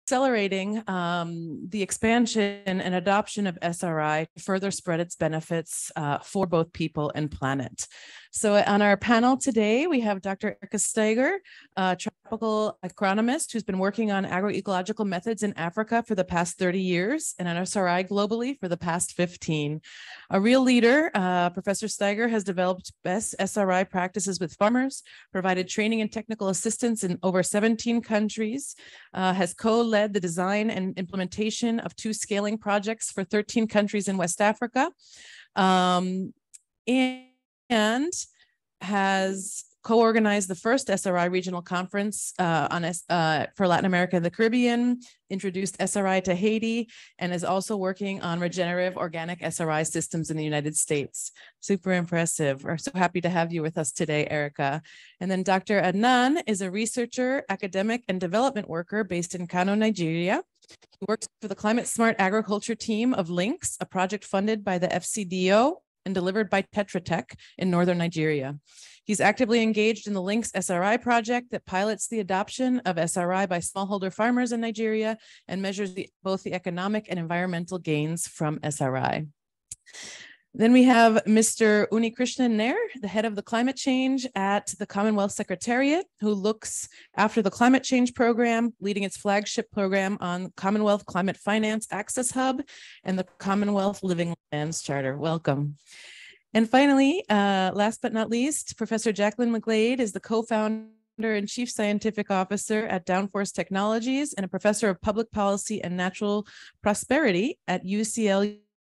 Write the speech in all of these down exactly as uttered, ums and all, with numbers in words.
accelerating um, the expansion and adoption of S R I to further spread its benefits uh, for both people and planet. So on our panel today, we have Doctor Erica Steiger, a tropical agronomist who's been working on agroecological methods in Africa for the past thirty years and on S R I globally for the past fifteen. A real leader, uh, Professor Steiger has developed best S R I practices with farmers, provided training and technical assistance in over seventeen countries, uh, has co-led the design and implementation of two scaling projects for thirteen countries in West Africa, um, and, and has co-organized the first S R I regional conference uh, on uh, for Latin America and the Caribbean, introduced S R I to Haiti, and is also working on regenerative organic S R I systems in the United States. Super impressive. We're so happy to have you with us today, Erica. And then Doctor Adnan is a researcher, academic, and development worker based in Kano, Nigeria. He works for the Climate Smart Agriculture team of LYNX, a project funded by the F C D O and delivered by Tetra Tech in northern Nigeria. He's actively engaged in the LYNX S R I project that pilots the adoption of S R I by smallholder farmers in Nigeria and measures the, both the economic and environmental gains from S R I. Then we have Mister Unikrishnan Nair, the head of the climate change at the Commonwealth Secretariat, who looks after the climate change program, leading its flagship program on Commonwealth Climate Finance Access Hub and the Commonwealth Living Lands Charter. Welcome. And finally, uh, last but not least, Professor Jacqueline McGlade is the co-founder and chief scientific officer at Downforce Technologies and a professor of public policy and natural prosperity at U C L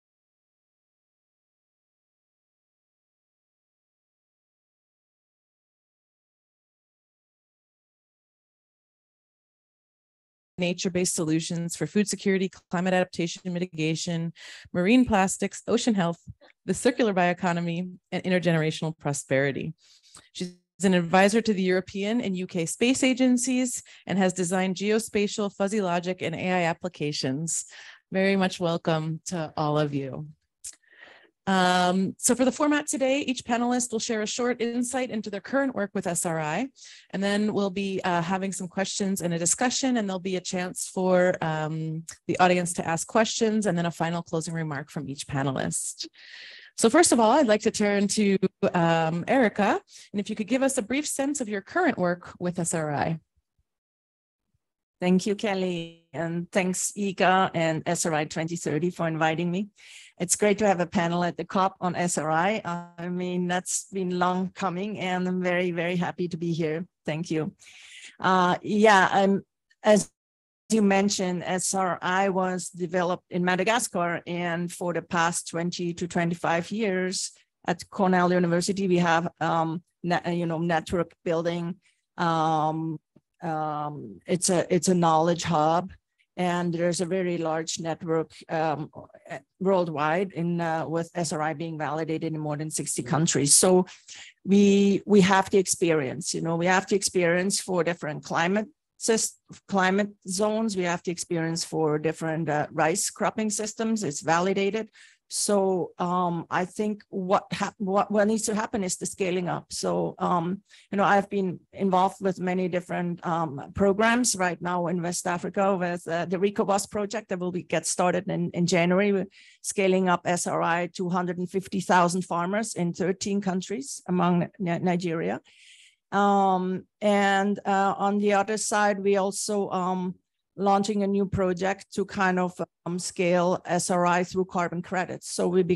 nature-based solutions for food security, climate adaptation, mitigation, marine plastics, ocean health, the circular bioeconomy, and intergenerational prosperity. She's an advisor to the European and U K space agencies and has designed geospatial, fuzzy logic, and A I applications. Very much welcome to all of you. Um, so for the format today, each panelist will share a short insight into their current work with S R I, and then we'll be uh, having some questions and a discussion, and there'll be a chance for um, the audience to ask questions, and then a final closing remark from each panelist. So first of all, I'd like to turn to um, Erica, and if you could give us a brief sense of your current work with S R I. Thank you, Kelly, and thanks, I G A and S R I twenty thirty for inviting me. It's great to have a panel at the COP on S R I. I mean, that's been long coming, and I'm very, very happy to be here. Thank you. Uh, yeah, I'm, as you mentioned, S R I was developed in Madagascar, and for the past twenty to twenty-five years at Cornell University, we have, um, you know, network building. Um, um, it's a it's a knowledge hub. And there's a very large network um, worldwide in uh, with S R I being validated in more than sixty countries. So we we have the experience, you know, we have the experience for different climate climate zones. We have the experience for different uh, rice cropping systems. It's validated. So um, I think what, what what needs to happen is the scaling up. So um, you know, I've been involved with many different um, programs right now in West Africa with uh, the RECOWAS project that will be get started in, in January. We're scaling up S R I to one hundred fifty thousand farmers in thirteen countries among Nigeria. Um, and uh, on the other side, we also um, launching a new project to kind of um, scale S R I through carbon credits. So we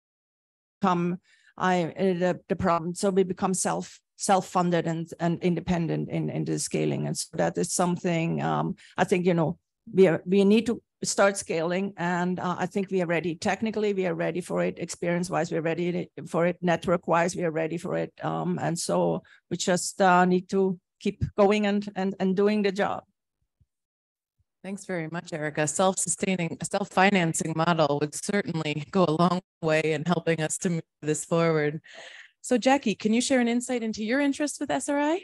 become I the, the problem. So we become self self-funded and and independent in in the scaling. And so that is something um, I think, you know, we are, we need to start scaling, and uh, I think we are ready. Technically, we are ready for it. Experience-wise, we're ready for it. Network-wise, we are ready for it. Um, and so we just uh, need to keep going and and and doing the job. Thanks very much, Erica. Self-sustaining, self-financing model would certainly go a long way in helping us to move this forward. So Jackie, can you share an insight into your interest with S R I?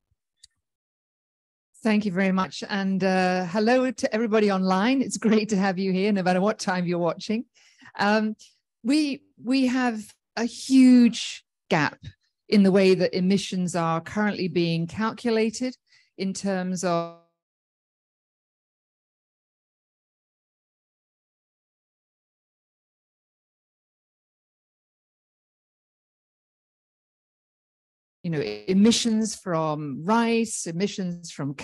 Thank you very much. And uh, hello to everybody online. It's great to have you here, no matter what time you're watching. Um, we, we have a huge gap in the way that emissions are currently being calculated in terms of you know, emissions from rice, emissions from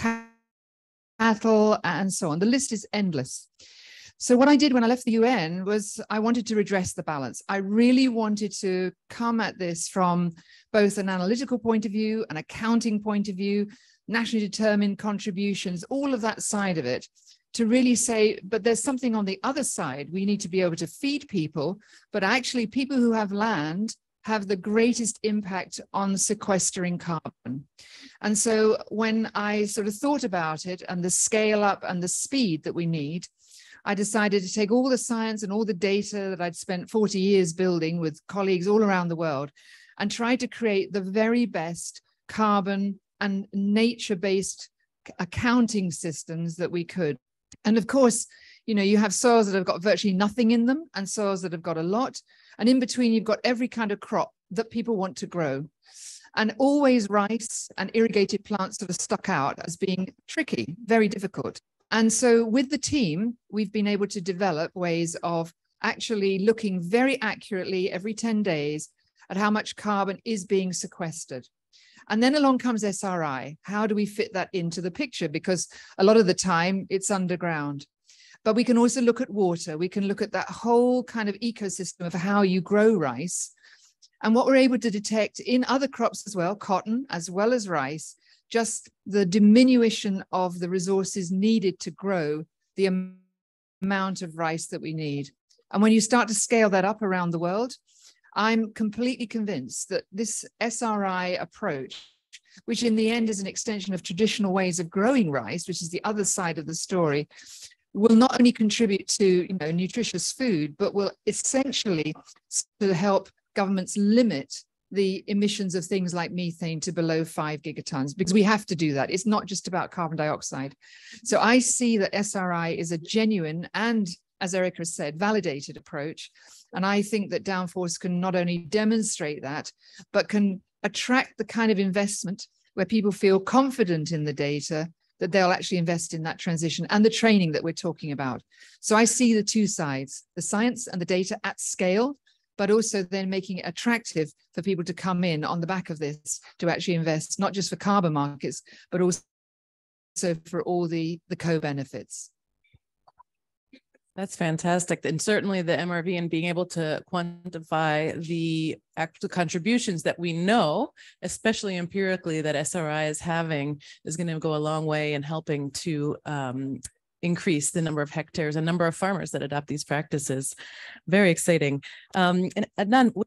cattle, and so on. The list is endless. So what I did when I left the U N was I wanted to redress the balance. I really wanted to come at this from both an analytical point of view, an accounting point of view, nationally determined contributions, all of that side of it, to really say, but there's something on the other side. We need to be able to feed people, but actually people who have land have the greatest impact on sequestering carbon. And so when I sort of thought about it and the scale up and the speed that we need, I decided to take all the science and all the data that I'd spent forty years building with colleagues all around the world and try to create the very best carbon and nature-based accounting systems that we could. And of course, you know, you have soils that have got virtually nothing in them and soils that have got a lot. And in between, you've got every kind of crop that people want to grow. And always rice and irrigated plants sort of stuck out as being tricky, very difficult. And so with the team, we've been able to develop ways of actually looking very accurately every ten days at how much carbon is being sequestered. And then along comes S R I. How do we fit that into the picture? Because a lot of the time it's underground. But we can also look at water. We can look at that whole kind of ecosystem of how you grow rice. And what we're able to detect in other crops as well, cotton as well as rice, just the diminution of the resources needed to grow the amount of rice that we need. And when you start to scale that up around the world, I'm completely convinced that this S R I approach, which in the end is an extension of traditional ways of growing rice, which is the other side of the story, will not only contribute to, you know, nutritious food, but will essentially to help governments limit the emissions of things like methane to below five gigatons, because we have to do that. It's not just about carbon dioxide. So I see that S R I is a genuine and, as Erica said, validated approach. And I think that Downforce can not only demonstrate that, but can attract the kind of investment where people feel confident in the data that they'll actually invest in that transition and the training that we're talking about. So I see the two sides, the science and the data at scale, but also then making it attractive for people to come in on the back of this to actually invest, not just for carbon markets, but also for all the, the co-benefits. That's fantastic. And certainly the M R V and being able to quantify the actual contributions that we know, especially empirically, that S R I is having is going to go a long way in helping to um, increase the number of hectares and number of farmers that adopt these practices. Very exciting. Um, and Adnan,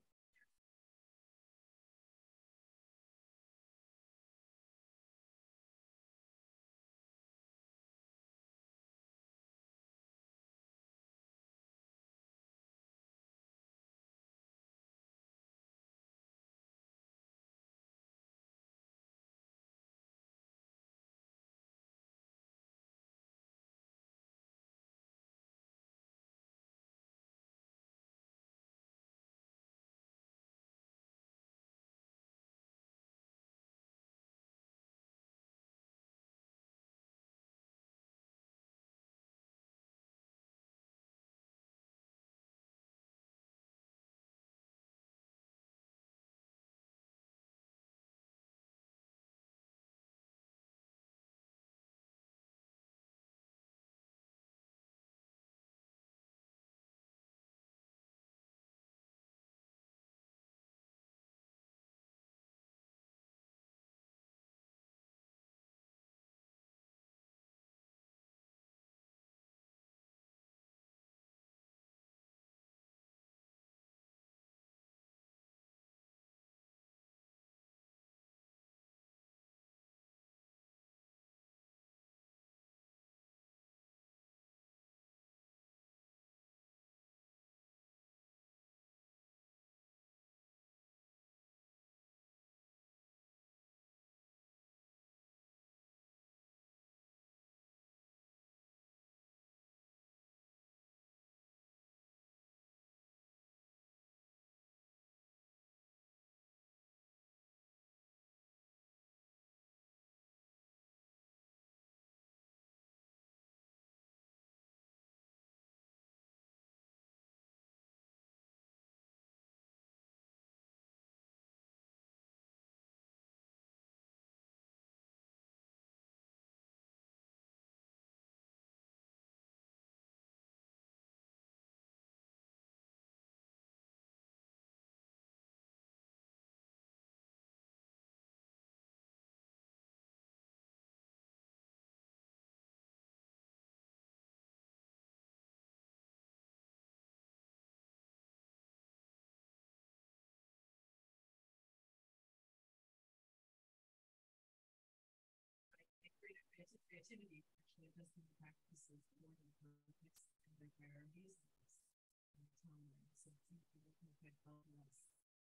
creativity actually doesn't practice is more than context and their priorities and time. So I think we're looking at helping us.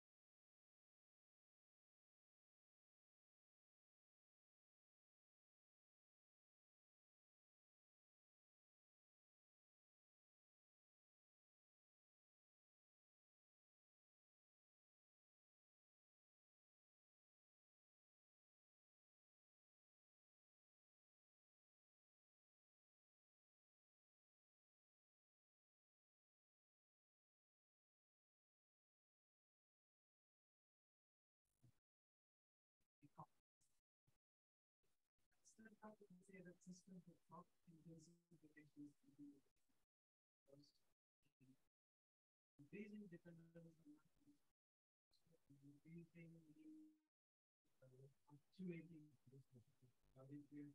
I would say that system will help in those situations to be increasing dependence on increasing uh, actuating this. How did you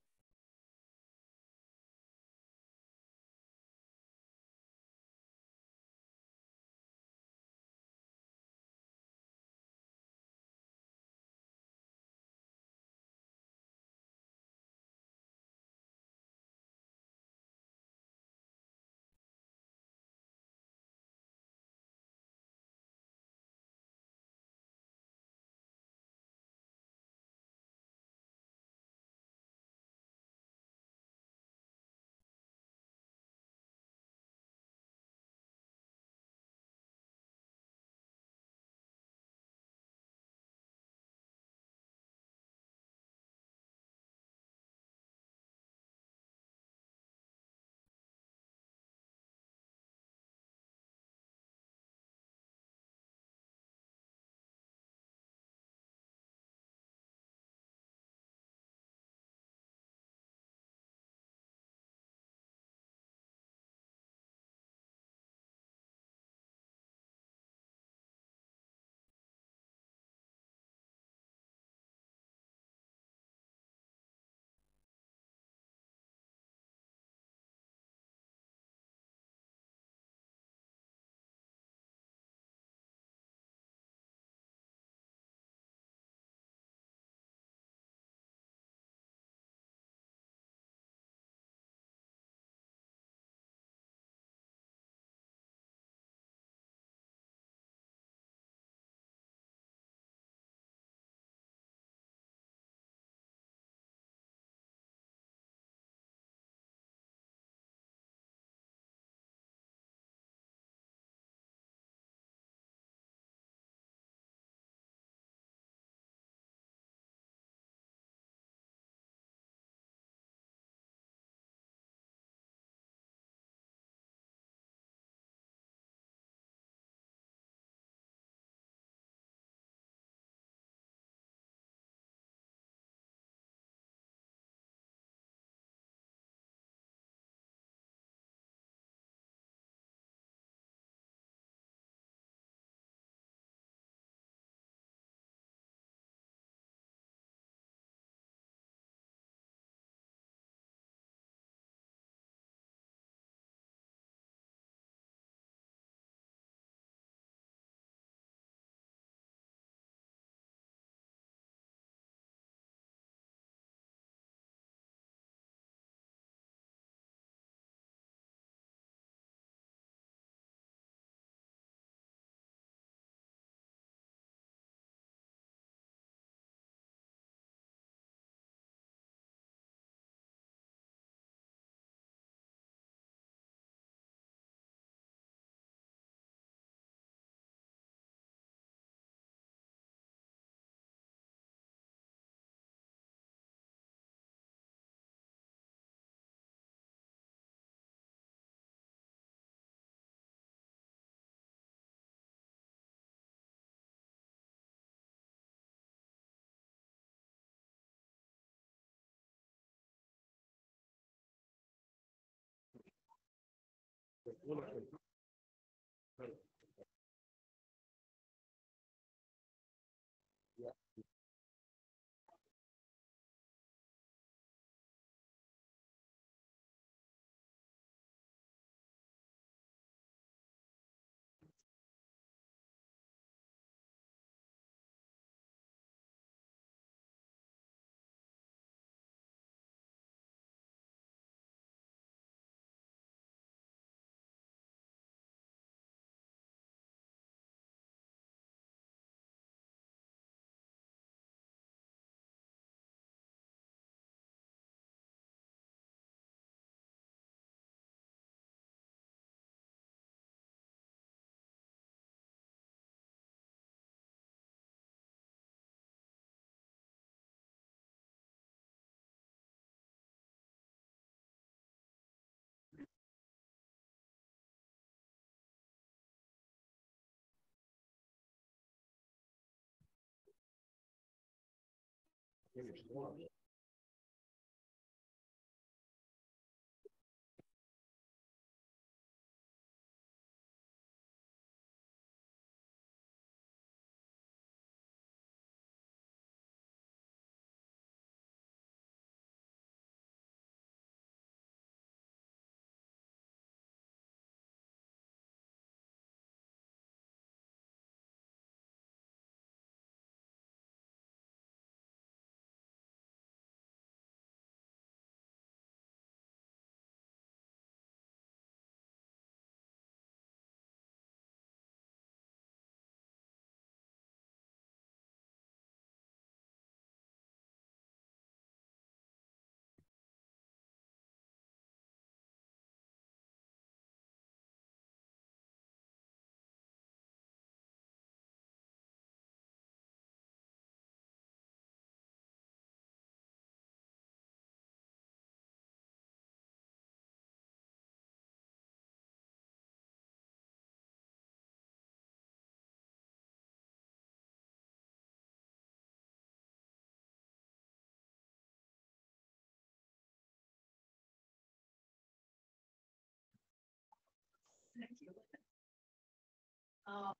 Thank you. Uh,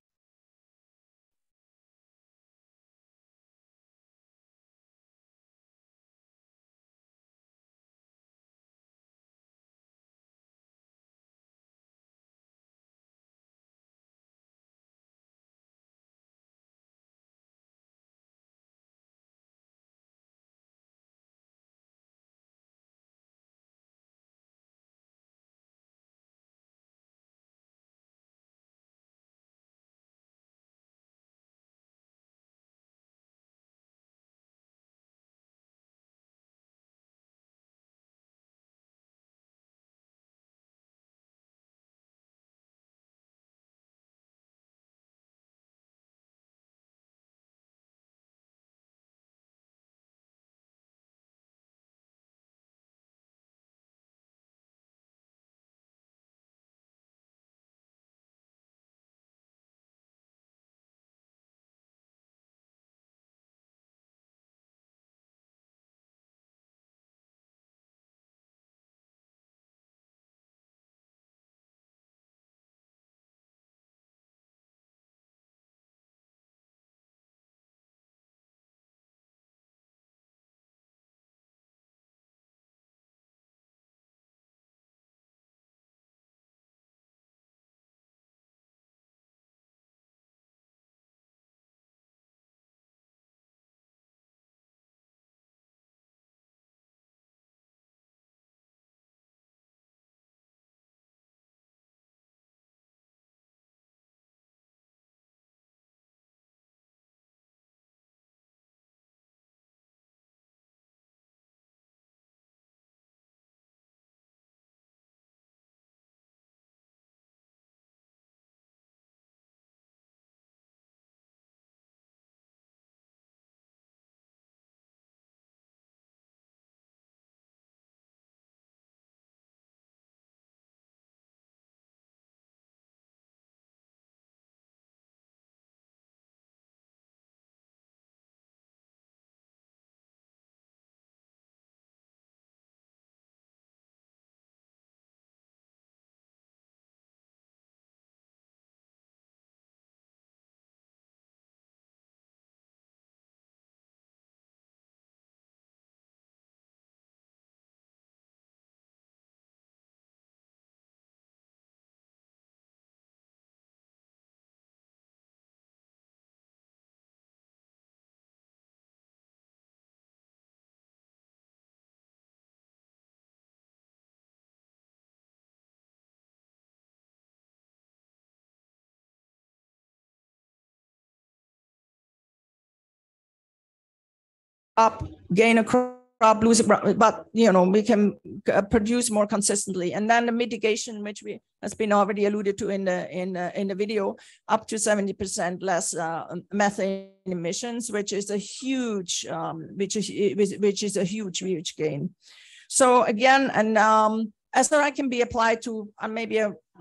up, gain a crop, lose a crop, but you know we can uh, produce more consistently. And then the mitigation, which we has been already alluded to in the in uh, in the video, up to seventy percent less uh, methane emissions, which is a huge, um, which is which is a huge huge gain. So again, and um, S R I can be applied to uh, maybe a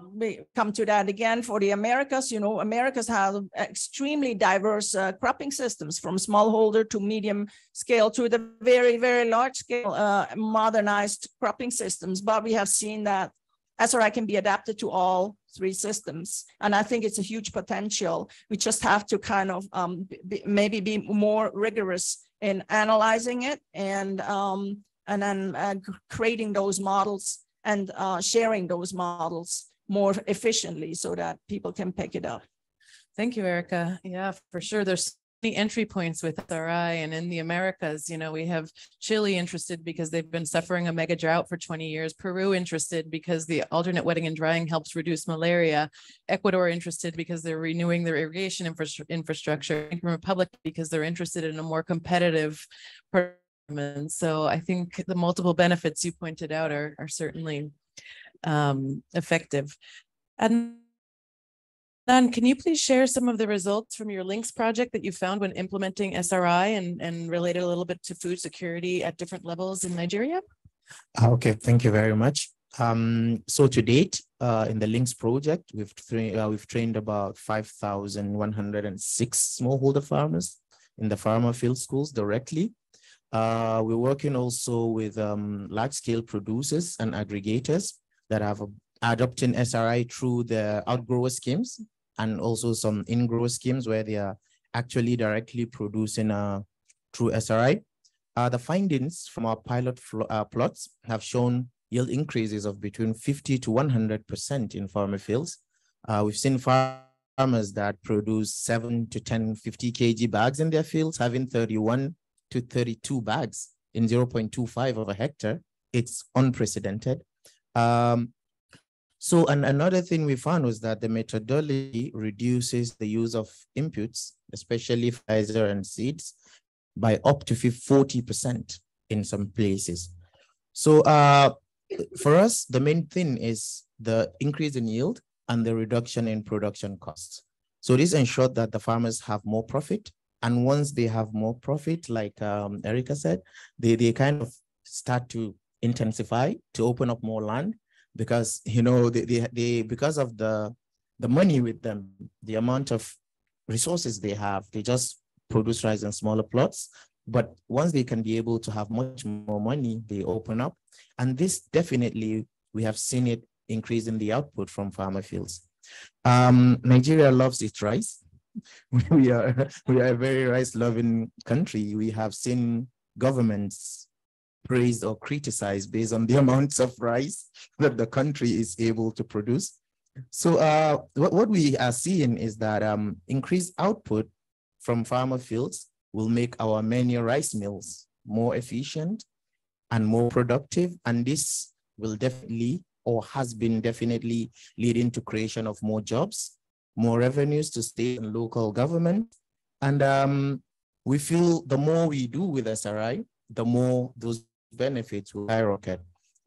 we come to that again for the Americas. You know, Americas have extremely diverse uh, cropping systems, from smallholder to medium scale to the very, very large scale uh, modernized cropping systems. But we have seen that S R I can be adapted to all three systems. And I think it's a huge potential. We just have to kind of um, be, maybe be more rigorous in analyzing it and, um, and then uh, creating those models and uh, sharing those models more efficiently so that people can pick it up. Thank you, Erica. Yeah, for sure. There's many entry points with S R I, and in the Americas, you know, we have Chile interested because they've been suffering a mega drought for twenty years. Peru interested because the alternate wetting and drying helps reduce malaria. Ecuador interested because they're renewing their irrigation infra infrastructure. Dominican Republic because they're interested in a more competitive and so I think the multiple benefits you pointed out are, are certainly um, effective. And then can you please share some of the results from your LINKS project that you found when implementing S R I and, and relate it a little bit to food security at different levels in Nigeria? Okay, thank you very much. Um, so to date, uh, in the LINKS project, we've, tra uh, we've trained about five thousand one hundred six smallholder farmers in the farmer field schools directly. Uh, we're working also with um, large-scale producers and aggregators that have adopted S R I through the outgrower schemes and also some in-grower schemes where they are actually directly producing uh, through S R I. Uh, the findings from our pilot uh, plots have shown yield increases of between fifty to one hundred percent in farmer fields. Uh, we've seen farmers that produce seven to ten, fifty kilogram bags in their fields, having thirty-one to thirty-two bags in zero point two five of a hectare. It's unprecedented. Um, so and another thing we found was that the methodology reduces the use of inputs, especially fertilizer and seeds, by up to forty percent in some places. So uh, for us, the main thing is the increase in yield and the reduction in production costs. So this ensured that the farmers have more profit. And once they have more profit, like um, Erica said, they, they kind of start to intensify, to open up more land because, you know, they, they, they because of the, the money with them, the amount of resources they have, they just produce rice in smaller plots. But once they can be able to have much more money, they open up. And this definitely, we have seen it increase in the output from farmer fields. Um, Nigeria loves its rice. We are, we are a very rice-loving country. We have seen governments praised or criticized based on the amounts of rice that the country is able to produce. So uh, what, what we are seeing is that um, increased output from farmer fields will make our many rice mills more efficient and more productive. And this will definitely, or has been definitely leading to creation of more jobs, more revenues to state and local government. And um, we feel the more we do with S R I, the more those benefits will skyrocket.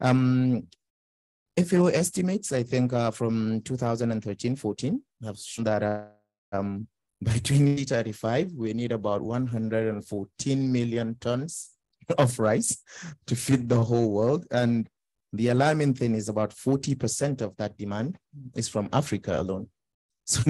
Um, F A O estimates, I think uh, from two thousand thirteen fourteen, have shown that uh, um, by twenty thirty-five, we need about one hundred fourteen million tons of rice to feed the whole world. And the alarming thing is about forty percent of that demand is from Africa alone. So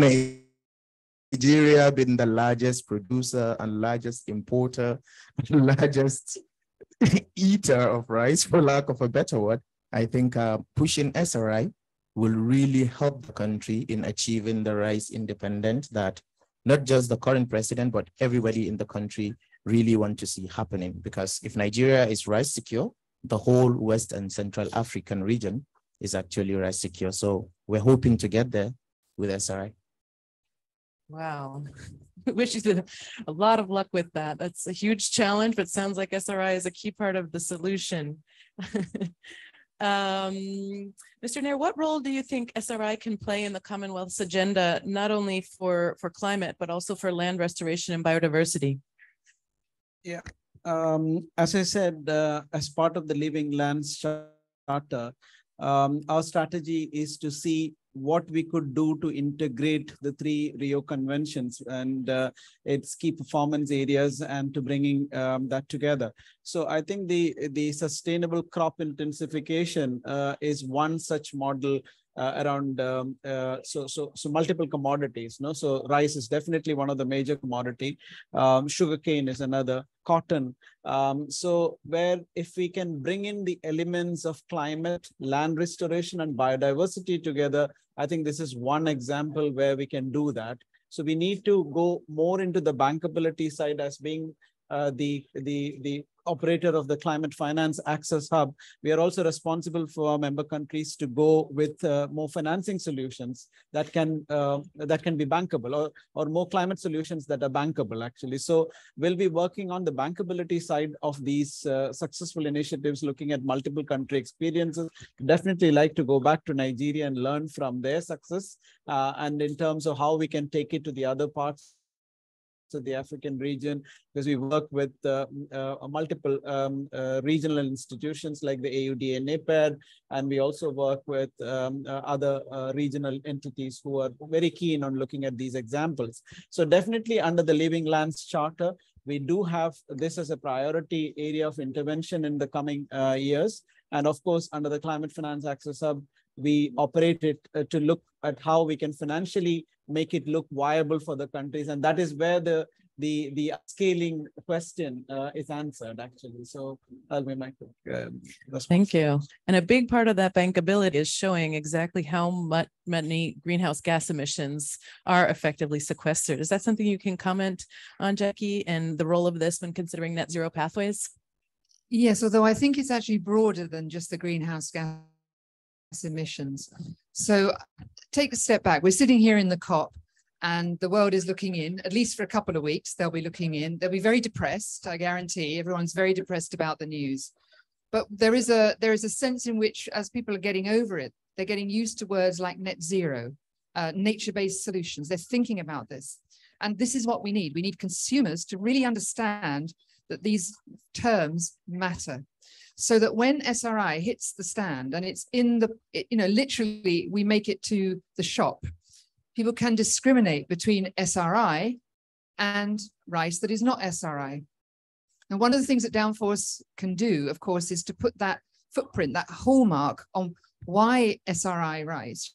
Nigeria being the largest producer and largest importer, and largest eater of rice, for lack of a better word, I think uh, pushing S R I will really help the country in achieving the rice independence that not just the current president, but everybody in the country really want to see happening. Because if Nigeria is rice secure, the whole West and Central African region is actually rice secure. So we're hoping to get there with S R I. Wow. Wish you a lot of luck with that. That's a huge challenge, but sounds like S R I is a key part of the solution. um, Mister Nair, what role do you think S R I can play in the Commonwealth's agenda, not only for, for climate, but also for land restoration and biodiversity? Yeah, um, as I said, uh, as part of the Living Lands Charter, um, our strategy is to see what we could do to integrate the three Rio Conventions and uh, its key performance areas and to bringing um, that together. So I think the, the sustainable crop intensification uh, is one such model uh, around um, uh, so so so multiple commodities. No, so rice is definitely one of the major commodity. Um, sugarcane is another. Cotton. Um, so where if we can bring in the elements of climate, land restoration, and biodiversity together, I think this is one example where we can do that. So we need to go more into the bankability side as being uh, the the the operator of the Climate Finance Access Hub. We are also responsible for our member countries to go with uh, more financing solutions that can uh, that can be bankable, or or more climate solutions that are bankable actually. So we'll be working on the bankability side of these uh, successful initiatives, looking at multiple country experiences. Definitely like to go back to Nigeria and learn from their success, uh, and in terms of how we can take it to the other parts of the African region, because we work with uh, uh, multiple um, uh, regional institutions like the A U D A NEPAD, and we also work with um, uh, other uh, regional entities who are very keen on looking at these examples. So definitely under the Living Lands Charter, we do have this as a priority area of intervention in the coming uh, years. And of course, under the Climate Finance Access Hub, we operate it uh, to look at how we can financially make it look viable for the countries. And that is where the the the scaling question uh, is answered actually. So I'll be my uh, Thank you. And a big part of that bankability is showing exactly how much many greenhouse gas emissions are effectively sequestered. Is that something you can comment on, Jackie, and the role of this when considering net zero pathways? Yes, although I think it's actually broader than just the greenhouse gas emissions. So take a step back. We're sitting here in the COP and the world is looking in, at least for a couple of weeks, they'll be looking in. They'll be very depressed, I guarantee. Everyone's very depressed about the news. But there is a there is a sense in which, as people are getting over it, they're getting used to words like net zero, uh, nature-based solutions. They're thinking about this. And this is what we need. We need consumers to really understand that these terms matter, so that when S R I hits the stand and it's in the, you know, literally we make it to the shop, people can discriminate between S R I and rice that is not S R I. And one of the things that Downforce can do, of course, is to put that footprint, that hallmark on why S R I rice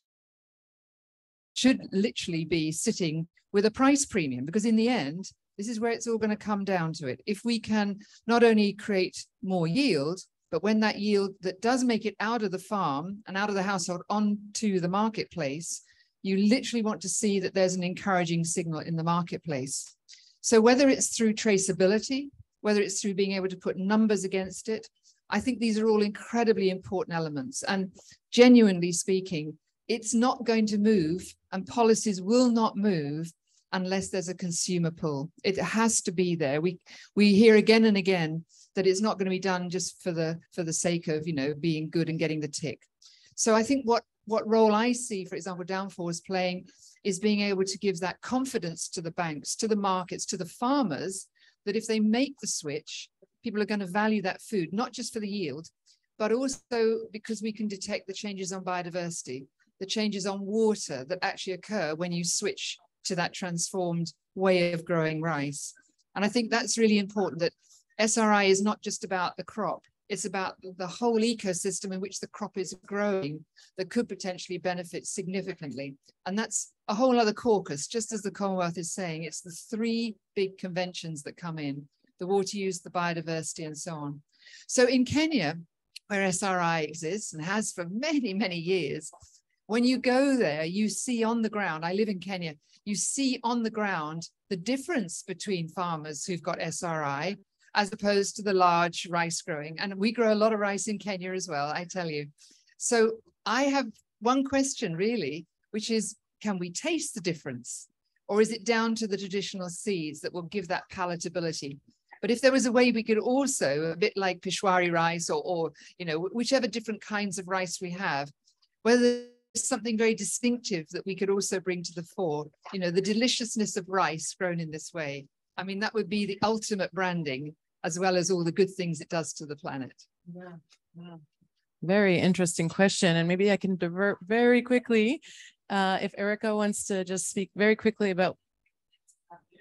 should literally be sitting with a price premium, because in the end, this is where it's all going to come down to it. If we can not only create more yield, but when that yield that does make it out of the farm and out of the household onto the marketplace, you literally want to see that there's an encouraging signal in the marketplace. So whether it's through traceability, whether it's through being able to put numbers against it, I think these are all incredibly important elements. And genuinely speaking, it's not going to move, and policies will not move unless there's a consumer pull. It has to be there. We we hear again and again that it's not going to be done just for the for the sake of, you know, being good and getting the tick. So I think what what role I see, for example, Downforce playing is being able to give that confidence to the banks, to the markets, to the farmers, that if they make the switch, people are going to value that food, not just for the yield, but also because we can detect the changes on biodiversity, the changes on water that actually occur when you switch to that transformed way of growing rice. And I think that's really important, that S R I is not just about the crop, it's about the whole ecosystem in which the crop is growing that could potentially benefit significantly. And that's a whole other caucus, just as the Commonwealth is saying, it's the three big conventions that come in, the water use, the biodiversity, and so on. So in Kenya, where S R I exists and has for many, many years, when you go there, you see on the ground, I live in Kenya, you see on the ground the difference between farmers who've got S R I as opposed to the large rice growing. And we grow a lot of rice in Kenya as well, I tell you. So I have one question really, which is, can we taste the difference? Or is it down to the traditional seeds that will give that palatability? But if there was a way we could also, a bit like Peshwari rice or, or you know, whichever different kinds of rice we have, whether there's something very distinctive that we could also bring to the fore, you know, the deliciousness of rice grown in this way. I mean, that would be the ultimate branding, as well as all the good things it does to the planet. Yeah, yeah. Very interesting question. And maybe I can divert very quickly. Uh, if Erica wants to just speak very quickly about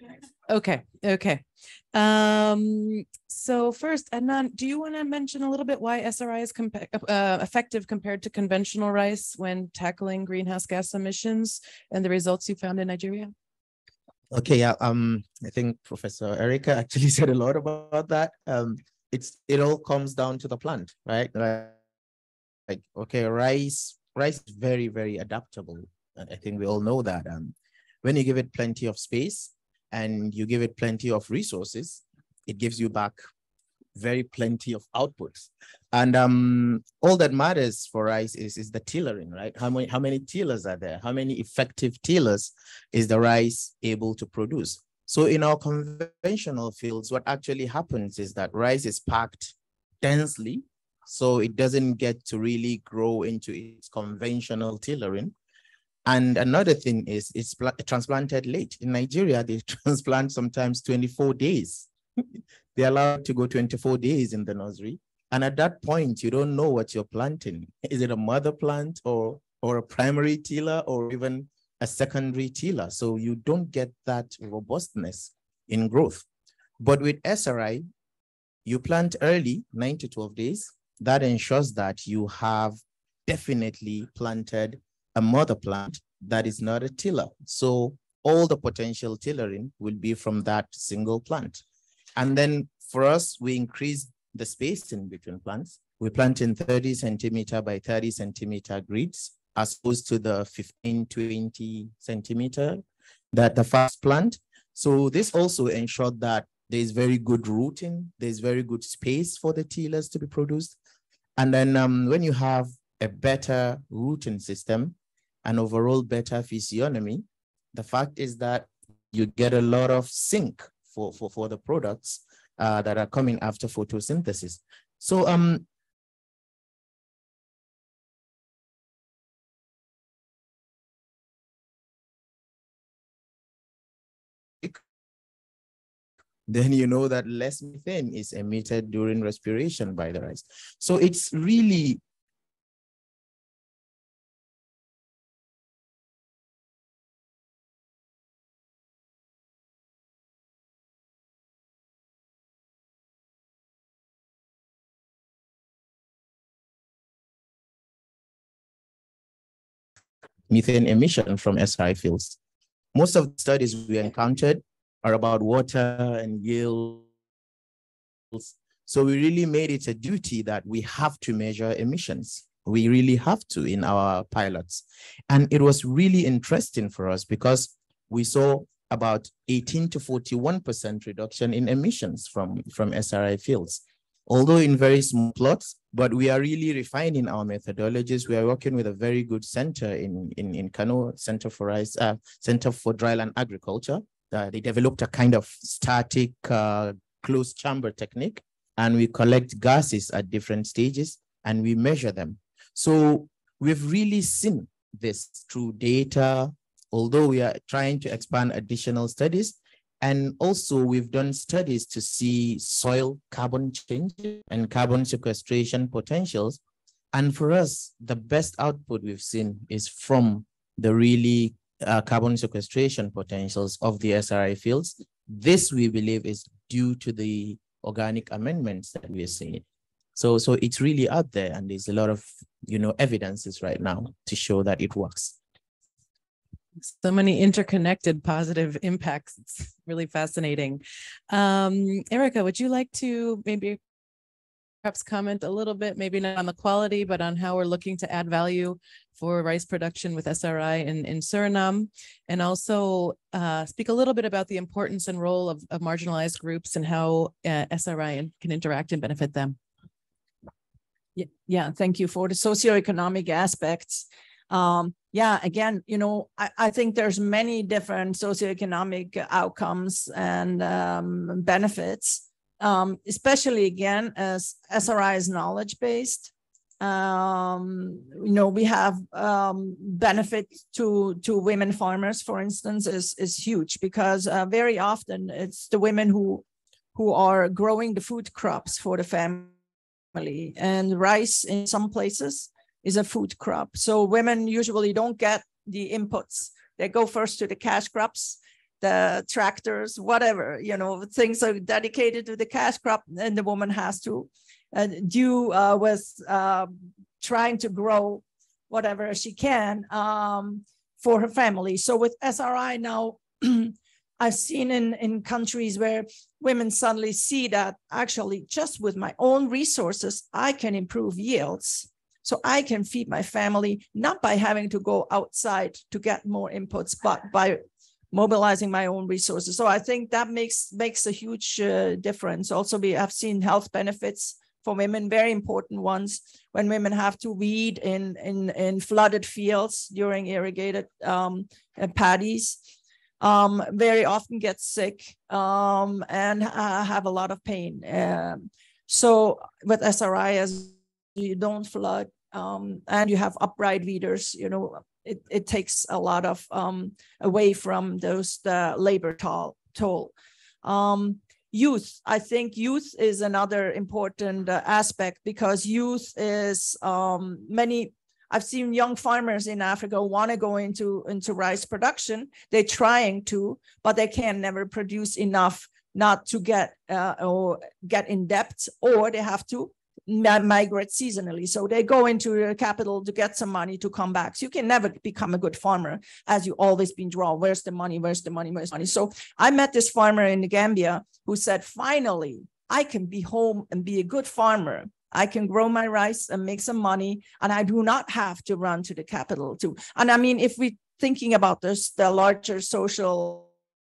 Okay, okay. Um, so first, Adnan, do you want to mention a little bit why S R I is uh, effective compared to conventional rice when tackling greenhouse gas emissions and the results you found in Nigeria? Okay, yeah. Um, I think Professor Erica actually said a lot about that. Um, it's it all comes down to the plant, right? Like, like okay, rice, rice is very, very adaptable. I think we all know that. Um, when you give it plenty of space and you give it plenty of resources, it gives you back very plenty of outputs. And um, all that matters for rice is, is the tillering, right? How many, how many tillers are there? How many effective tillers is the rice able to produce? So in our conventional fields, what actually happens is that rice is packed densely, so it doesn't get to really grow into its conventional tillering. And another thing is it's transplanted late. In Nigeria, they transplant sometimes twenty-four days. They're allowed to go twenty-four days in the nursery. And at that point, you don't know what you're planting. Is it a mother plant or, or a primary tiller or even a secondary tiller? So you don't get that robustness in growth. But with S R I, you plant early, nine to twelve days. That ensures that you have definitely planted a mother plant that is not a tiller. So all the potential tillering will be from that single plant. And then for us, we increase the spacing between plants. We plant in thirty centimeter by thirty centimeter grids, as opposed to the fifteen, twenty centimeter that the first plant. So this also ensured that there's very good rooting, there's very good space for the tillers to be produced. And then um, when you have a better rooting system, and overall better physiognomy, the fact is that you get a lot of sink for, for, for the products uh, that are coming after photosynthesis. So um, then you know that less methane is emitted during respiration by the rice. So it's really methane emission from S R I fields. Most of the studies we encountered are about water and yields. So we really made it a duty that we have to measure emissions. We really have to in our pilots. And it was really interesting for us because we saw about eighteen to forty-one percent reduction in emissions from, from S R I fields. Although in very small plots, but we are really refining our methodologies. We are working with a very good center in, in, in Kano, Center for Rice, uh, Center for Dryland Agriculture. Uh, they developed a kind of static uh, closed chamber technique, and we collect gases at different stages and we measure them. So we've really seen this through data, although we are trying to expand additional studies. And also we've done studies to see soil carbon changes and carbon sequestration potentials. And for us, the best output we've seen is from the really uh, carbon sequestration potentials of the S R I fields. This, we believe, is due to the organic amendments that we are seeing. So, so it's really out there, and there's a lot of, you know, evidences right now to show that it works. So many interconnected positive impacts. It's really fascinating. Um, Erica, would you like to maybe perhaps comment a little bit, maybe not on the quality, but on how we're looking to add value for rice production with S R I in, in Suriname, and also uh, speak a little bit about the importance and role of, of marginalized groups and how uh, S R I can interact and benefit them? Yeah, yeah, thank you for the socioeconomic aspects. Um, yeah, again, you know, I, I think there's many different socioeconomic outcomes and um, benefits, um, especially again, as S R I is knowledge-based. Um, you know, we have um, benefit to, to women farmers, for instance, is, is huge because uh, very often it's the women who, who are growing the food crops for the family, and rice in some places is a food crop. So women usually don't get the inputs. They go first to the cash crops, uh, tractors, whatever, you know, things are dedicated to the cash crop, and the woman has to uh, do uh, with uh, trying to grow whatever she can um, for her family. So with S R I now, I've seen in, in countries where women suddenly see that actually just with my own resources, I can improve yields. So I can feed my family, not by having to go outside to get more inputs, but by mobilizing my own resources. So I think that makes, makes a huge uh, difference. Also, we have seen health benefits for women, very important ones, when women have to weed in, in, in flooded fields during irrigated um, paddies. Um, very often get sick um, and uh, have a lot of pain. Um, so with S R I, as you don't flood um, and you have upright weeders, you know, it, it takes a lot of um, away from those the labor toll. toll. Um, youth, I think youth is another important uh, aspect, because youth is um, many. I've seen young farmers in Africa want to go into, into rice production. They're trying to, but they can never produce enough not to get uh, or get in debt, or they have to migrate seasonally. So they go into the capital to get some money to come back. So you can never become a good farmer as you always been drawn. Where's the money? Where's the money? Where's the money? So I met this farmer in the Gambia who said, finally, I can be home and be a good farmer. I can grow my rice and make some money, and I do not have to run to the capital too. And I mean, if we're thinking about this, the larger social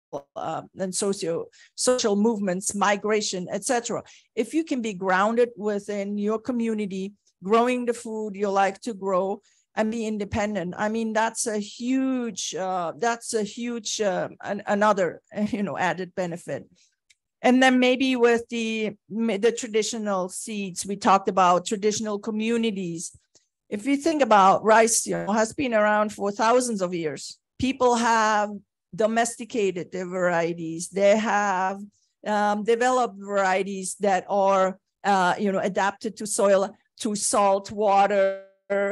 uh, and socio social movements, migration, et cetera, if you can be grounded within your community, growing the food you like to grow and be independent, I mean, that's a huge, uh, that's a huge, uh, an, another, you know, added benefit. And then maybe with the, the traditional seeds, we talked about traditional communities. If you think about rice, you know, has been around for thousands of years. People have domesticated their varieties. They have um, developed varieties that are, uh, you know, adapted to soil, to salt water,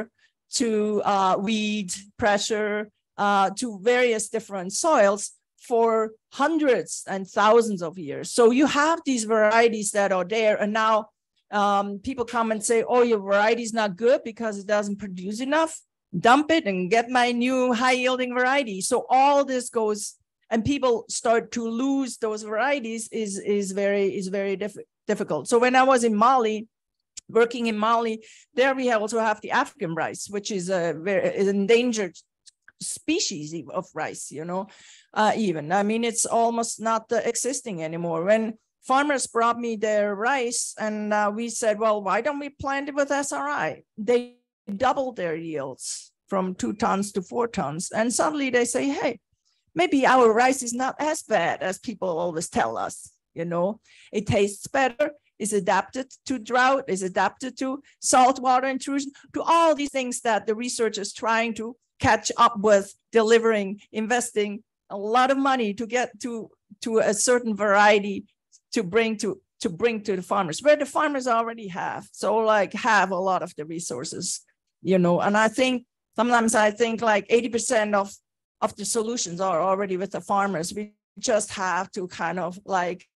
to uh, weed pressure, uh, to various different soils for hundreds and thousands of years. So you have these varieties that are there, and now um, people come and say, oh, your variety is not good because it doesn't produce enough. Dump it and get my new high yielding variety. So all this goes, and people start to lose those varieties is, is very, is very diff difficult. So when I was in Mali, working in Mali, there we also have the African rice, which is a very is endangered species of rice, you know, uh, even. I mean, it's almost not uh, existing anymore. When farmers brought me their rice and uh, we said, well, why don't we plant it with S R I? They doubled their yields from two tons to four tons. And suddenly they say, hey, maybe our rice is not as bad as people always tell us, you know, it tastes better, is adapted to drought, is adapted to saltwater intrusion, to all these things that the research is trying to catch up with, delivering, investing a lot of money to get to, to a certain variety to bring to, to bring to the farmers, where the farmers already have. So like have a lot of the resources, you know, and I think sometimes I think like eighty percent of, of the solutions are already with the farmers. We just have to kind of like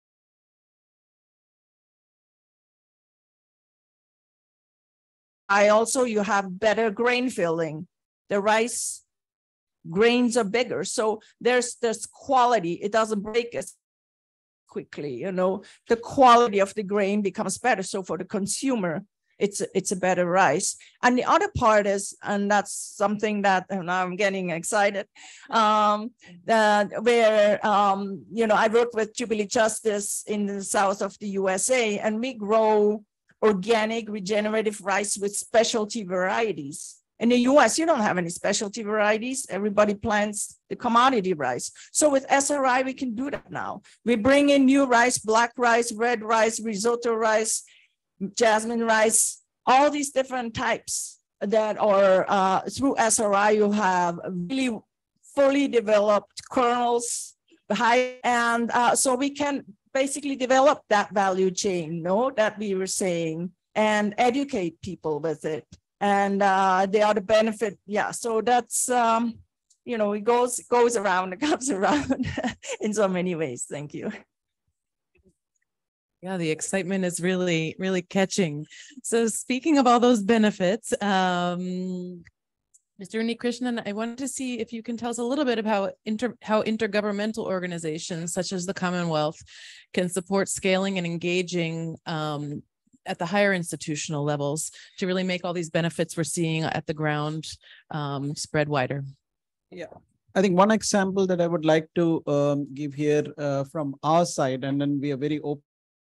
I also, you have better grain filling. The rice grains are bigger. So there's this quality. It doesn't break as quickly, you know, the quality of the grain becomes better. So for the consumer, it's, it's a better rice. And the other part is, and that's something that, and now I'm getting excited, um, that where, um, you know, I work with Jubilee Justice in the south of the U S A, and we grow organic regenerative rice with specialty varieties. In the U S, you don't have any specialty varieties. Everybody plants the commodity rice. So with S R I, we can do that now. We bring in new rice, black rice, red rice, risotto rice, jasmine rice, all these different types that are uh, through S R I, you have really fully developed kernels, high, and uh, so we can basically develop that value chain, you know, that we were saying, and educate people with it. And uh, the other benefit, yeah, so that's, um, you know, it goes, goes around, it comes around in so many ways. Thank you. Yeah, the excitement is really, really catching. So speaking of all those benefits, um, Mister Unnikrishnan, I wanted to see if you can tell us a little bit about inter, how intergovernmental organizations such as the Commonwealth can support scaling and engaging um, at the higher institutional levels to really make all these benefits we're seeing at the ground um, spread wider. Yeah. I think one example that I would like to um, give here uh, from our side, and then we are very open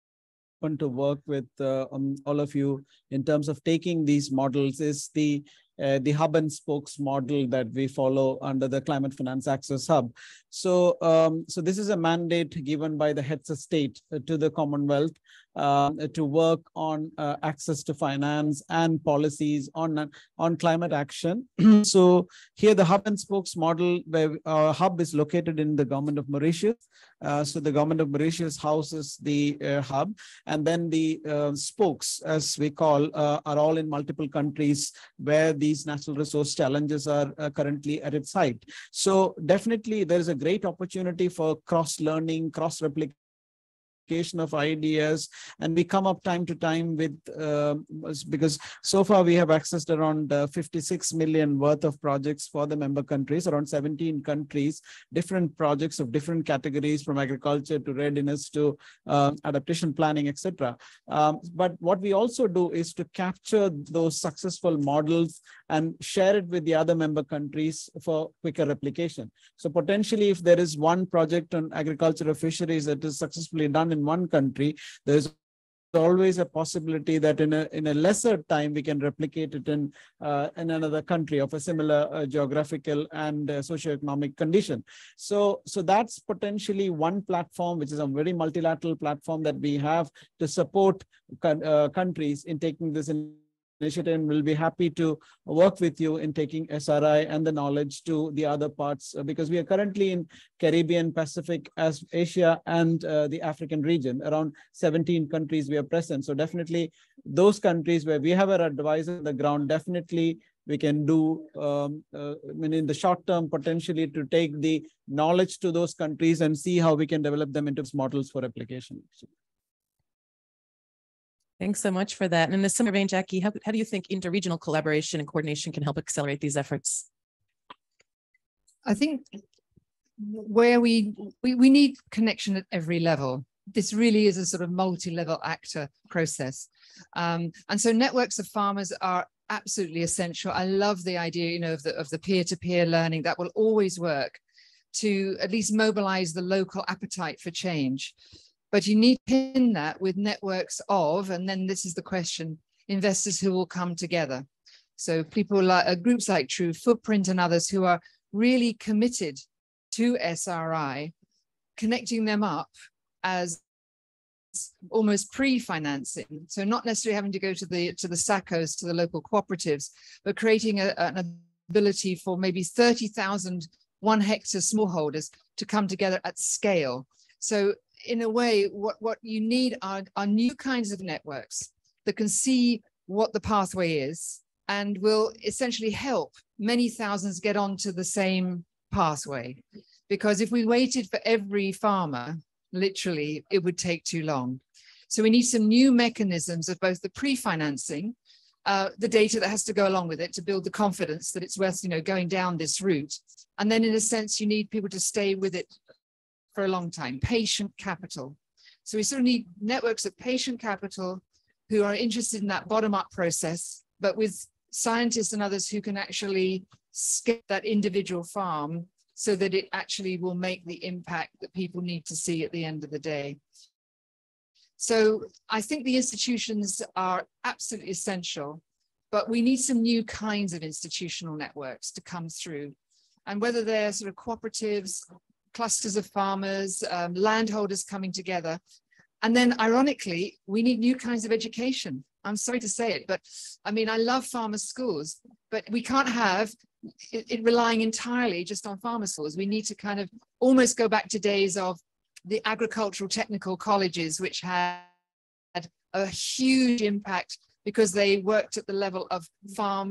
to work with uh, um, all of you in terms of taking these models, is the uh, the hub and spokes model that we follow under the Climate Finance Access Hub. So, um, so this is a mandate given by the heads of state uh, to the Commonwealth uh, to work on uh, access to finance and policies on, on climate action. So here the hub and spokes model, where our hub is located in the government of Mauritius. Uh, so the government of Mauritius houses the uh, hub, and then the uh, spokes, as we call, uh, are all in multiple countries where these natural resource challenges are uh, currently at its height. So definitely there is a great opportunity for cross-learning, cross-replication of ideas, and we come up time to time with uh, because so far we have accessed around uh, fifty-six million worth of projects for the member countries, around seventeen countries, different projects of different categories, from agriculture to readiness to uh, adaptation planning, et cetera. Um, but what we also do is to capture those successful models and share it with the other member countries for quicker replication. So potentially, if there is one project on agriculture or fisheries that is successfully done in one country, there's always a possibility that in a in a lesser time we can replicate it in uh, in another country of a similar uh, geographical and uh, socioeconomic condition. So so that's potentially one platform, which is a very multilateral platform that we have to support uh, countries in taking this in initiative, and we'll be happy to work with you in taking S R I and the knowledge to the other parts, uh, because we are currently in Caribbean, Pacific, as Asia, and uh, the African region. Around seventeen countries we are present. So definitely those countries where we have our advisor on the ground, definitely we can do, um, uh, I mean, in the short term, potentially to take the knowledge to those countries and see how we can develop them into models for application. So, thanks so much for that. And in a similar vein, Jackie, how, how do you think interregional collaboration and coordination can help accelerate these efforts? I think where we, we, we need connection at every level. This really is a sort of multi-level actor process. Um, and so networks of farmers are absolutely essential. I love the idea, you know, of the, of the peer-to-peer learning that will always work to at least mobilize the local appetite for change. But you need to pin that with networks of, and then this is the question, investors who will come together. So people like uh, groups like True Footprint and others who are really committed to S R I, connecting them up as almost pre-financing. So not necessarily having to go to the to the S A C Os, to the local cooperatives, but creating a, an ability for maybe thirty thousand one hectare smallholders to come together at scale. So in a way, what, what you need are, are new kinds of networks that can see what the pathway is and will essentially help many thousands get onto the same pathway. Because if we waited for every farmer, literally, it would take too long. So we need some new mechanisms of both the pre-financing, uh, the data that has to go along with it to build the confidence that it's worth, you know, going down this route. And then in a sense, you need people to stay with it for a long time, patient capital. So we sort of need networks of patient capital who are interested in that bottom-up process, but with scientists and others who can actually scale that individual farm so that it actually will make the impact that people need to see at the end of the day. So I think the institutions are absolutely essential, but we need some new kinds of institutional networks to come through. And whether they're sort of cooperatives, clusters of farmers, um, landholders coming together. And then ironically, we need new kinds of education. I'm sorry to say it, but I mean, I love farmer schools, but we can't have it, it relying entirely just on farmer schools. We need to kind of almost go back to days of the agricultural technical colleges, which had a huge impact because they worked at the level of farms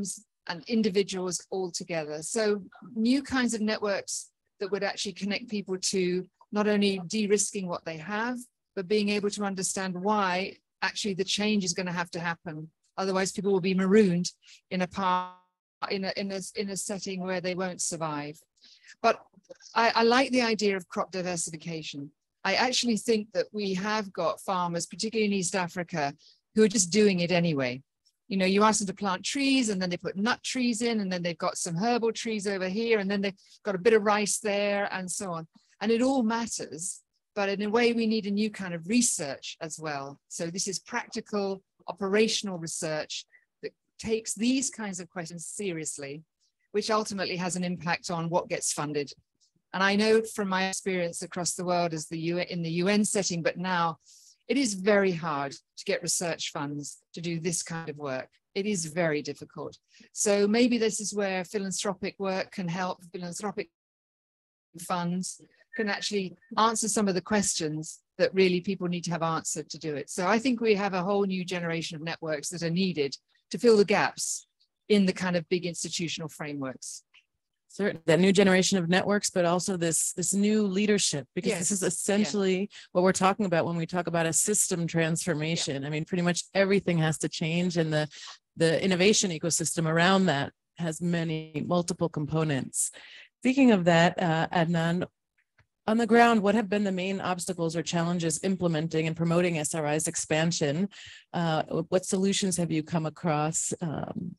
and individuals all together. So new kinds of networks that would actually connect people to not only de-risking what they have, but being able to understand why actually the change is going to have to happen. Otherwise, people will be marooned in a part, in a, in a, in a setting where they won't survive. But I, I like the idea of crop diversification. I actually think that we have got farmers, particularly in East Africa, who are just doing it anyway. You know, you ask them to plant trees and then they put nut trees in, and then they've got some herbal trees over here, and then they've got a bit of rice there and so on. And it all matters, but in a way we need a new kind of research as well. So this is practical, operational research that takes these kinds of questions seriously, which ultimately has an impact on what gets funded. And I know from my experience across the world as the U N, in the U N setting, but now it is very hard to get research funds to do this kind of work. It is very difficult. So maybe this is where philanthropic work can help. Philanthropic funds can actually answer some of the questions that really people need to have answered to do it. So I think we have a whole new generation of networks that are needed to fill the gaps in the kind of big institutional frameworks. Certain that new generation of networks, but also this this new leadership, because Yes. this is essentially yeah. what we're talking about when we talk about a system transformation. Yeah. I mean, pretty much everything has to change, and the the innovation ecosystem around that has many multiple components. Speaking of that, uh, Adnan, on the ground, what have been the main obstacles or challenges implementing and promoting S R I's expansion? Uh, what solutions have you come across? Um,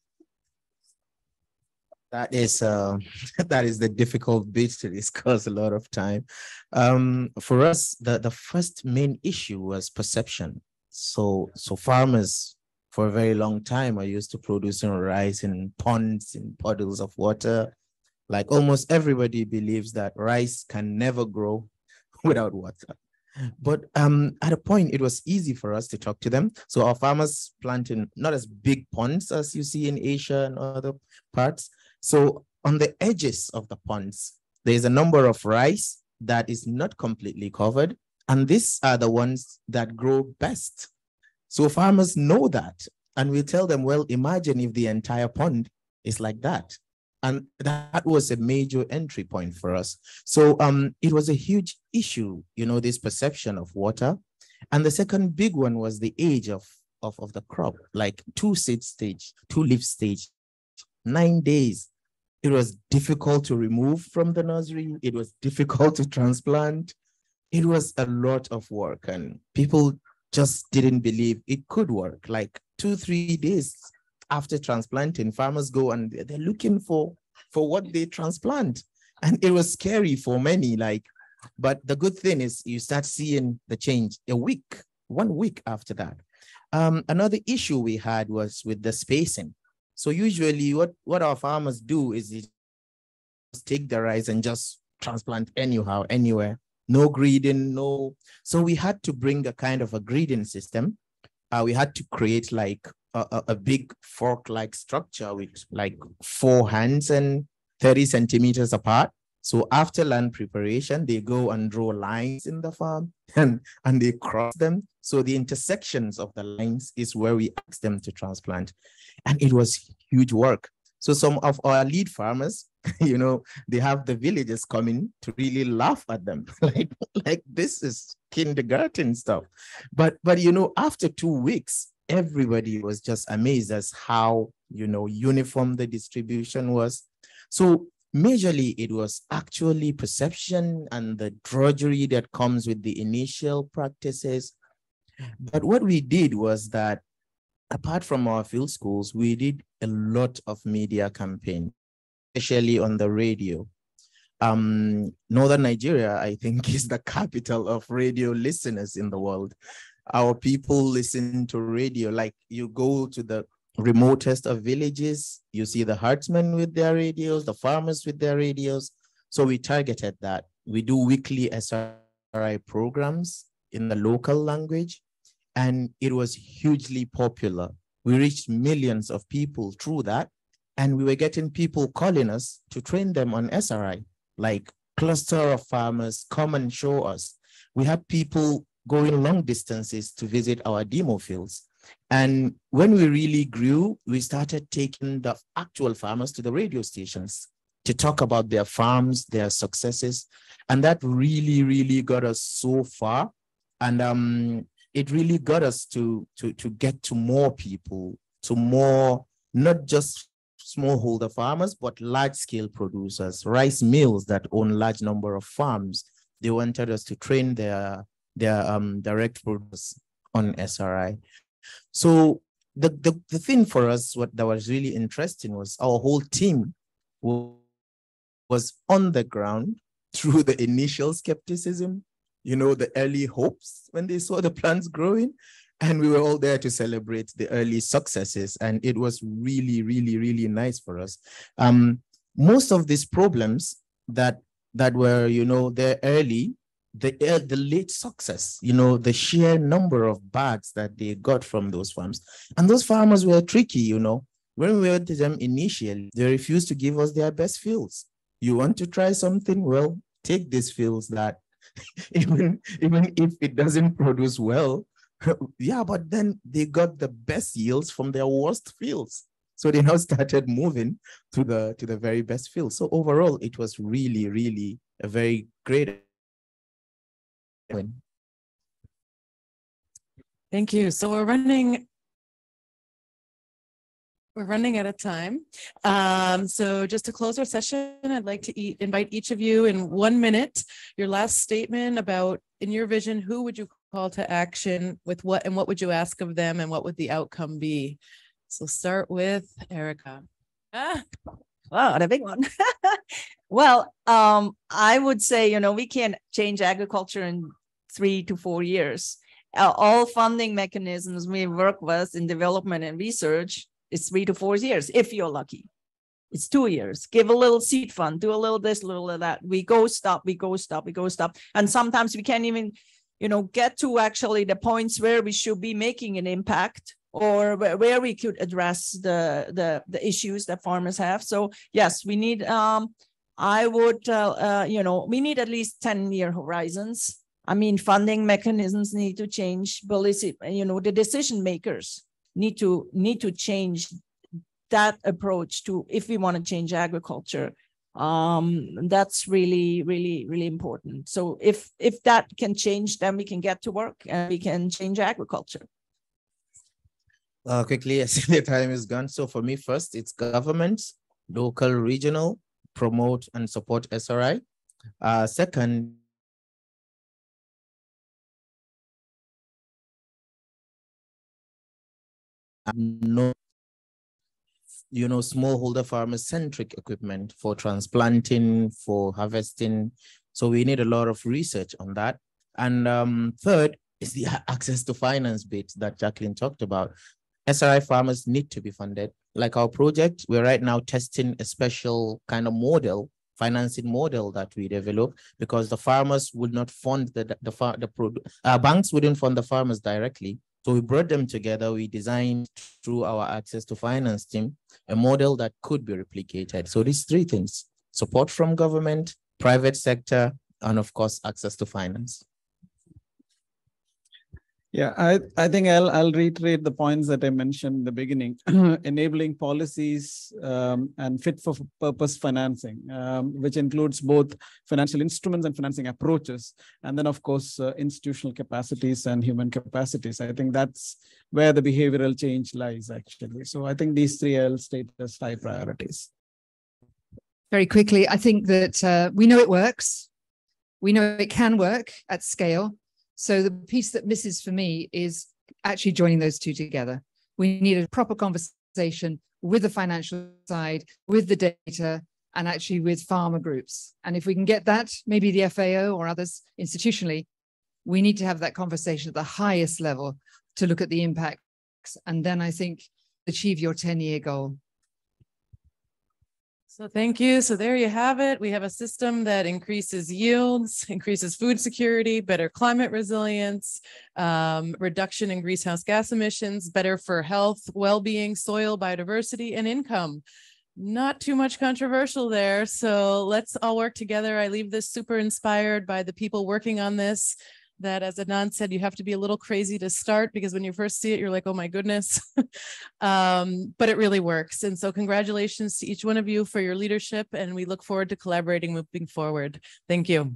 That is uh, that is the difficult bit to discuss a lot of time. Um, for us, the, the first main issue was perception. So, so farmers for a very long time are used to producing rice in ponds, in puddles of water. Like almost everybody believes that rice can never grow without water. But um, at a point, it was easy for us to talk to them. So our farmers plant in not as big ponds as you see in Asia and other parts. So on the edges of the ponds, there's a number of rice that is not completely covered. And these are the ones that grow best. So farmers know that. And we tell them, well, imagine if the entire pond is like that. And that was a major entry point for us. So um, it was a huge issue, you know, this perception of water. And the second big one was the age of, of, of the crop, like two seed stage, two leaf stage, nine days. It was difficult to remove from the nursery. It was difficult to transplant. It was a lot of work, and people just didn't believe it could work. Like two, three days after transplanting, farmers go and they're looking for, for what they transplant. And it was scary for many, like, but the good thing is you start seeing the change a week, one week after that. Um, another issue we had was with the spacing. So usually what, what our farmers do is they just take the rice and just transplant anyhow, anywhere, no grading, no. So we had to bring a kind of a grading system. Uh, we had to create like a, a big fork-like structure with like four hands and thirty centimeters apart. So after land preparation, they go and draw lines in the farm and, and they cross them. So the intersections of the lines is where we ask them to transplant. And it was huge work. So some of our lead farmers, you know, they have the villagers coming to really laugh at them. like, like this is kindergarten stuff. But, but, you know, after two weeks, everybody was just amazed as how, you know, uniform the distribution was. So majorly, it was actually perception and the drudgery that comes with the initial practices. But what we did was that apart from our field schools, we did a lot of media campaign, especially on the radio. Um, Northern Nigeria, I think, is the capital of radio listeners in the world. Our people listen to radio. Like you go to the remotest of villages, you see the herdsmen with their radios, the farmers with their radios. So we targeted that. We do weekly S R I programs in the local language, and it was hugely popular. We reached millions of people through that, and we were getting people calling us to train them on S R I, like cluster of farmers come and show us. We had people going long distances to visit our demo fields. And when we really grew, we started taking the actual farmers to the radio stations to talk about their farms, their successes. And that really, really got us so far. And um, it really got us to, to, to get to more people, to more, not just smallholder farmers, but large-scale producers, rice mills that own large number of farms. They wanted us to train their, their um, direct producers on S R I. So the, the, the thing for us, what that was really interesting was our whole team was on the ground through the initial skepticism, you know, the early hopes when they saw the plants growing. And we were all there to celebrate the early successes. And it was really, really, really nice for us. Um, most of these problems that, that were, you know, there early, the, uh, the late success, you know, the sheer number of bags that they got from those farms. And those farmers were tricky, you know. When we went to them initially, they refused to give us their best fields. You want to try something? Well, take these fields that even, even if it doesn't produce well, yeah, but then they got the best yields from their worst fields. So they now started moving to the, to the very best fields. So overall, it was really, really a very great win. Thank you. So we're running We're running out of time. Um, so just to close our session, I'd like to eat, invite each of you in one minute, your last statement about, in your vision, who would you call to action with what, and what would you ask of them, and what would the outcome be? So start with Erica. Ah, wow, the big one. Well, um, I would say, you know, we can't change agriculture in three to four years. Uh, all funding mechanisms we work with in development and research, it's three to four years, if you're lucky. It's two years. Give a little seed fund, do a little this, a little of that. We go stop, we go stop, we go stop. And sometimes we can't even, you know, get to actually the points where we should be making an impact, or where, where we could address the, the, the issues that farmers have. So yes, we need, um, I would, uh, uh, you know, we need at least ten year horizons. I mean, funding mechanisms need to change, policy, you know, the decision makers need to need to change that approach to, if we want to change agriculture. Um, that's really, really, really important. So if if that can change, then we can get to work and we can change agriculture. Uh, quickly, I see the time is gone. So for me, first, it's governments, local, regional, promote and support S R I. Uh, second, no, you know, smallholder farmer-centric equipment for transplanting, for harvesting. So we need a lot of research on that. And um, third is the access to finance bit that Jacqueline talked about. S R I farmers need to be funded. Like our project, we're right now testing a special kind of model, financing model that we developed, because the farmers would not fund the, the, the, the uh, banks wouldn't fund the farmers directly. So we brought them together. We designed through our access to finance team, a model that could be replicated. So these three things: support from government, private sector, and of course, access to finance. Yeah, I, I think I'll, I'll reiterate the points that I mentioned in the beginning. Enabling policies um, and fit for purpose financing, um, which includes both financial instruments and financing approaches. And then, of course, uh, institutional capacities and human capacities. I think that's where the behavioral change lies, actually. So I think these three I'll state as high priorities. Very quickly, I think that uh, we know it works. We know it can work at scale. So the piece that misses for me is actually joining those two together. We need a proper conversation with the financial side, with the data, and actually with farmer groups. And if we can get that, maybe the F A O or others institutionally, we need to have that conversation at the highest level to look at the impacts. And then I think achieve your ten year goal. So thank you. So there you have it. We have a system that increases yields, increases food security, better climate resilience, um, reduction in greenhouse gas emissions, better for health, well-being, soil, biodiversity, and income. Not too much controversial there. So let's all work together. I leave this super inspired by the people working on this. that, as Adnan said, you have to be a little crazy to start, because when you first see it, you're like, oh my goodness, um, but it really works. And so congratulations to each one of you for your leadership, and we look forward to collaborating moving forward. Thank you.